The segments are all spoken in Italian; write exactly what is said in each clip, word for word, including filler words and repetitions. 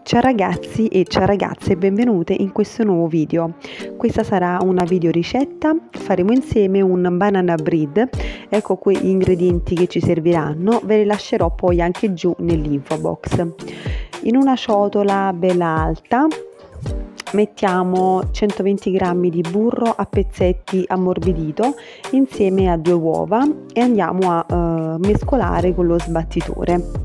Ciao ragazzi e ciao ragazze, benvenute in questo nuovo video. Questa sarà una video ricetta, faremo insieme un banana bread. Ecco qui gli ingredienti che ci serviranno, ve li lascerò poi anche giù nell'info box. In una ciotola bella alta mettiamo centoventi grammi di burro a pezzetti ammorbidito insieme a due uova e andiamo a eh, mescolare con lo sbattitore.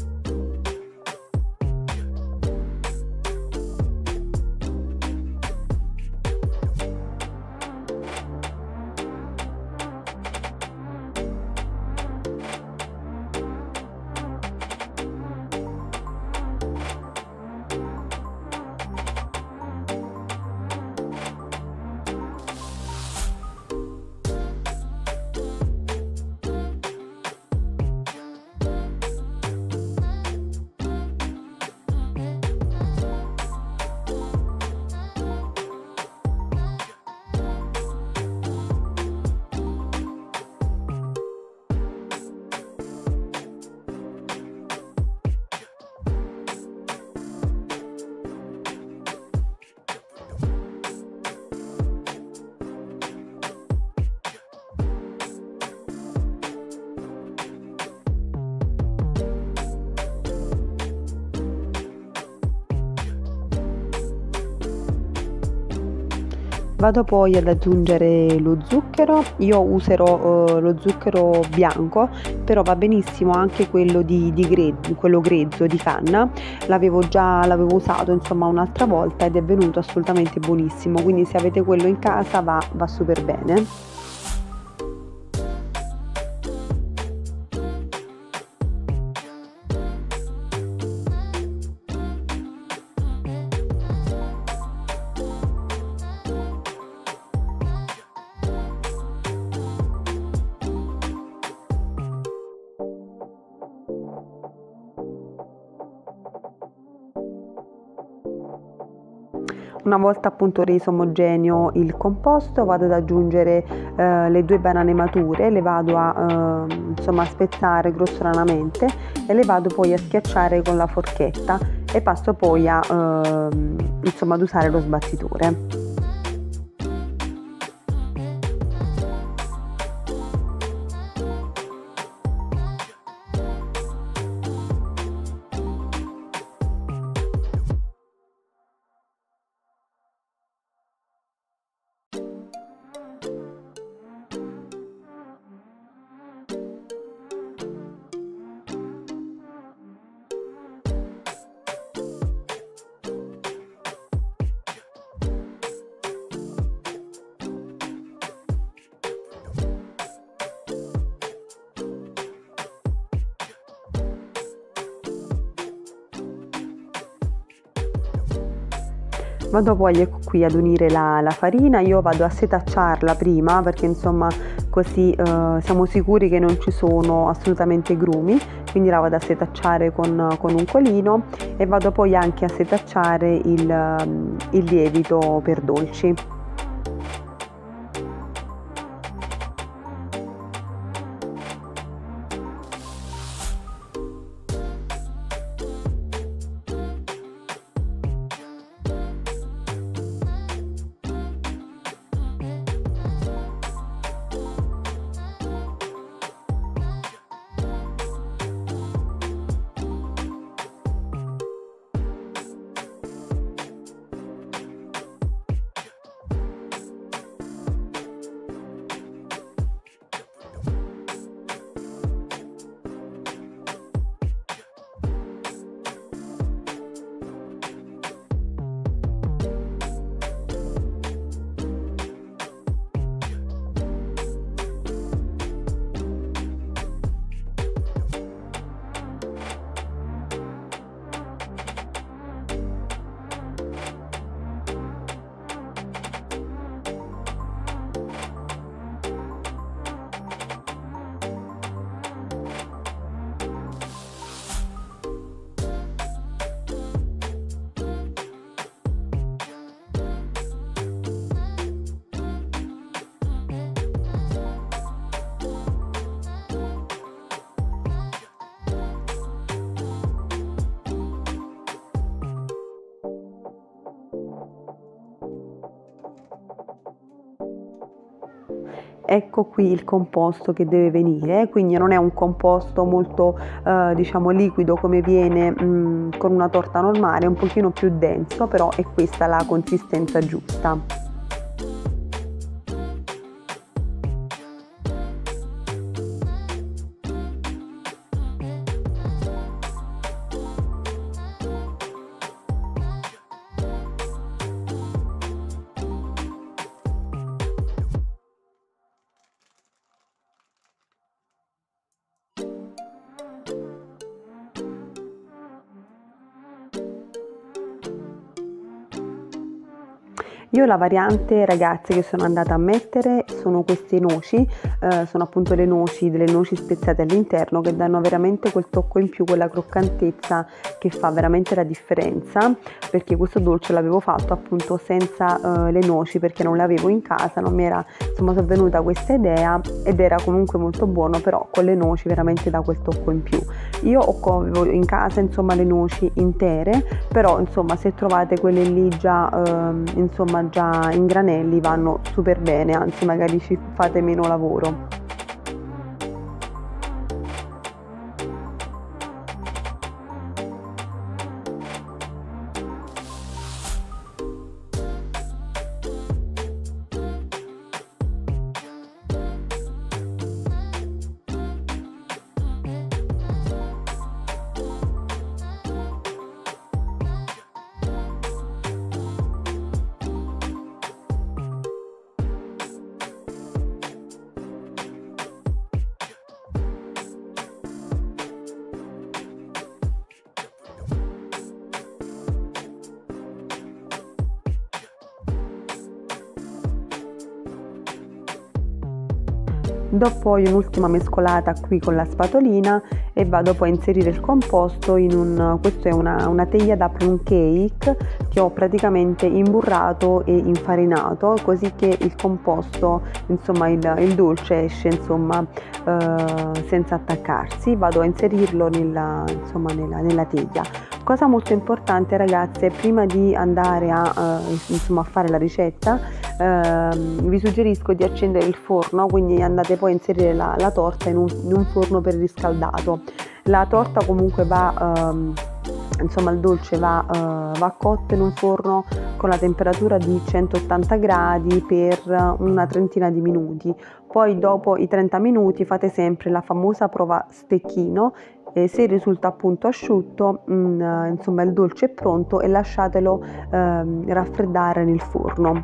Vado poi ad aggiungere lo zucchero, io userò eh, lo zucchero bianco, però va benissimo anche quello di, di grezzo, quello grezzo di canna, l'avevo già l'avevo usato insomma un'altra volta ed è venuto assolutamente buonissimo, quindi se avete quello in casa va, va super bene. Una volta appunto reso omogeneo il composto vado ad aggiungere eh, le due banane mature, le vado a eh, insomma spezzare grossolanamente e le vado poi a schiacciare con la forchetta e passo poi a eh, insomma ad usare lo sbattitore. Vado poi ecco qui ad unire la, la farina, io vado a setacciarla prima perché insomma così eh, siamo sicuri che non ci sono assolutamente grumi, quindi la vado a setacciare con, con un colino e vado poi anche a setacciare il, il lievito per dolci. Ecco qui il composto che deve venire, quindi non è un composto molto eh, diciamo liquido come viene mh, con una torta normale, è un pochino più denso, però è questa la consistenza giusta. Io la variante, ragazze, che sono andata a mettere sono queste noci, eh, sono appunto le noci, delle noci speziate all'interno, che danno veramente quel tocco in più, quella croccantezza che fa veramente la differenza, perché questo dolce l'avevo fatto appunto senza eh, le noci, perché non le avevo in casa, non mi era insomma sovvenuta questa idea, ed era comunque molto buono, però con le noci veramente dà quel tocco in più. Io ho avevo in casa insomma le noci intere, però insomma se trovate quelle lì già eh, insomma già in granelli vanno super bene, anzi magari ci fate meno lavoro. Do poi un'ultima mescolata qui con la spatolina e vado poi a inserire il composto in un, questo è una, una teglia da plum cake che ho praticamente imburrato e infarinato, così che il composto, insomma il, il dolce esce insomma eh, senza attaccarsi. Vado a inserirlo nella, insomma, nella, nella teglia. Cosa molto importante, ragazze, prima di andare a, eh, insomma, a fare la ricetta, eh, vi suggerisco di accendere il forno, quindi andate poi a inserire la, la torta in un, in un forno preriscaldato. La torta comunque va, ehm, insomma il dolce va, eh, va cotto in un forno con la temperatura di centottanta gradi per una trentina di minuti. Poi dopo i trenta minuti fate sempre la famosa prova stecchino. E se risulta appunto asciutto, mh, insomma il dolce è pronto e lasciatelo eh, raffreddare nel forno.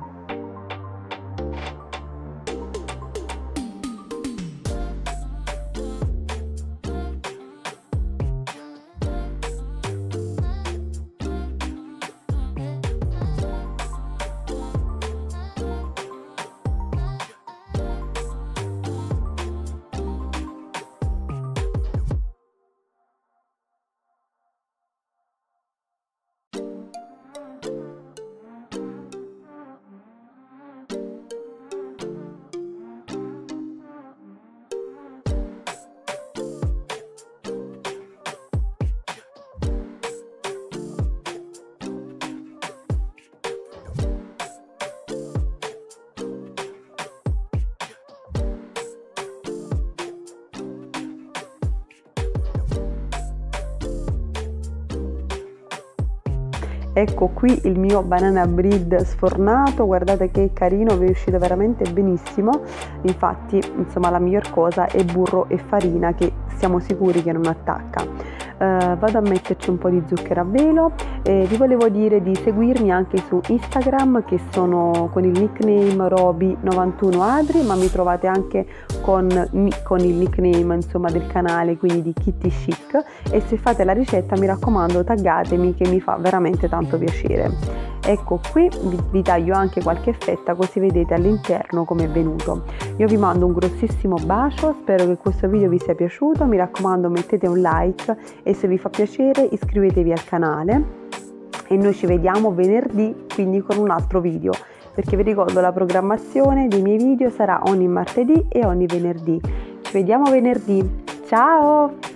Ecco qui il mio banana bread sfornato, guardate che carino, vi è uscito veramente benissimo. Infatti insomma la miglior cosa è burro e farina, che siamo sicuri che non attacca. Uh, vado a metterci un po' di zucchero a velo e vi volevo dire di seguirmi anche su Instagram, che sono con il nickname roby novantuno adri, ma mi trovate anche con, con il nickname insomma del canale, quindi di Kitty Chic, e se fate la ricetta mi raccomando taggatemi, che mi fa veramente tanto piacere. Ecco qui vi, vi taglio anche qualche fetta così vedete all'interno come è venuto. Io vi mando un grossissimo bacio, spero che questo video vi sia piaciuto, mi raccomando mettete un like e se vi fa piacere iscrivetevi al canale e noi ci vediamo venerdì, quindi con un altro video, perché vi ricordo la programmazione dei miei video sarà ogni martedì e ogni venerdì. Ci vediamo venerdì, ciao!